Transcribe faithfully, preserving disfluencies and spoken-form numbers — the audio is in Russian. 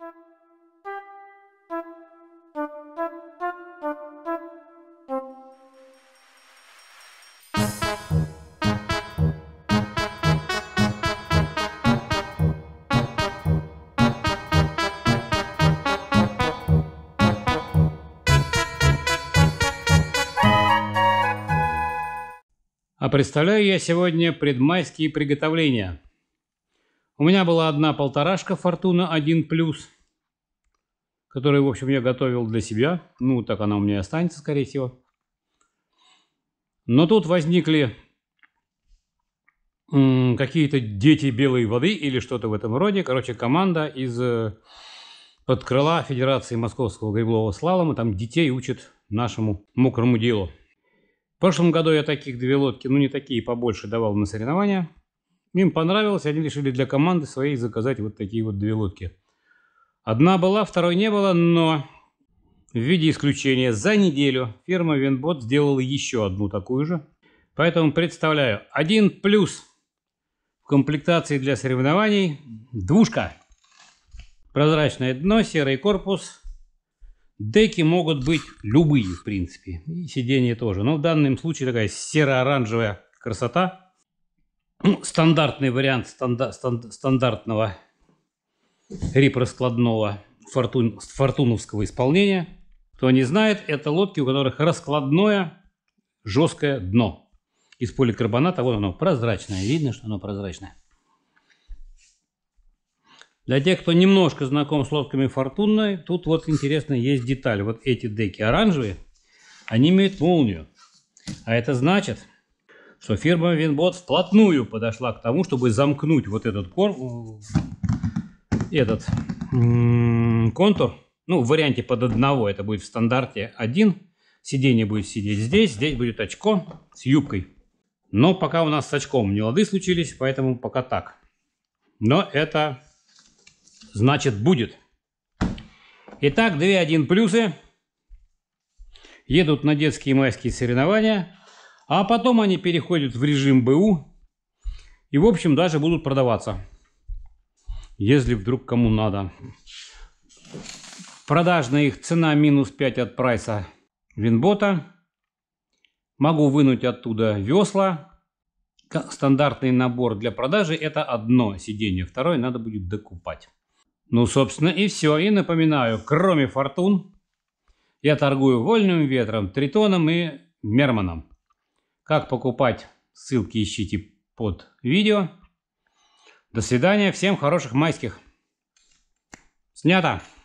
А представляю я сегодня предмайские приготовления. У меня была одна полторашка Фортуна один плюс, которую, в общем, я готовил для себя. Ну, так она у меня и останется, скорее всего. Но тут возникли какие-то дети белой воды или что-то в этом роде. Короче, команда из под крыла Федерации Московского греблового слалома. Там детей учат нашему мокрому делу. В прошлом году я таких две лодки, ну не такие, побольше давал на соревнования. Им понравилось, они решили для команды своей заказать вот такие вот две лодки. Одна была, второй не было, но в виде исключения за неделю фирма Винбот сделала еще одну такую же. Поэтому представляю, один плюс в комплектации для соревнований, двушка. Прозрачное дно, серый корпус. Деки могут быть любые, в принципе, и сиденье тоже. Но в данном случае такая серо-оранжевая красота. Ну, стандартный вариант станда станд стандартного рип-раскладного фортун фортуновского исполнения. Кто не знает, это лодки, у которых раскладное жесткое дно. Из поликарбоната, вот оно прозрачное. Видно, что оно прозрачное. Для тех, кто немножко знаком с лодками Фортунной, тут вот интересно есть деталь. Вот эти деки оранжевые, они имеют молнию. А это значит, что фирма Винбот вплотную подошла к тому, чтобы замкнуть вот этот, кор... этот контур. Ну, в варианте под одного, это будет в стандарте один. Сиденье будет сидеть здесь, здесь будет очко с юбкой. Но пока у нас с очком не лады случились, поэтому пока так. Но это... значит, будет. Итак, две один плюсы едут на детские майские соревнования, а потом они переходят в режим БУ и, в общем, даже будут продаваться, если вдруг кому надо. Продажная их цена минус пять от прайса Винбота. Могу вынуть оттуда весла. Стандартный набор для продажи — это одно сиденье, второе надо будет докупать. Ну, собственно, и все. И напоминаю, кроме Фортун, я торгую Вольным ветром, Тритоном и Мерманом. Как покупать? Ссылки ищите под видео. До свидания. Всем хороших майских. Снято.